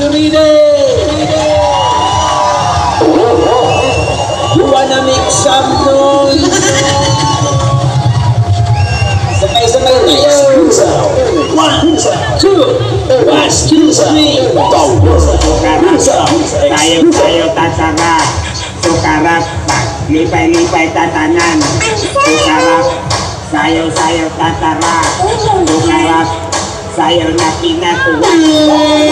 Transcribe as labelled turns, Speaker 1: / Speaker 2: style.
Speaker 1: you ready? You wanna make some noise? Sabay-sabay tayo. 1, 2, excuse me.
Speaker 2: Tayo tatara. Sukarap, lipay-lipay tatanan. Sukarap, sayo tatara. Sukarap, sayo na pinatuwa.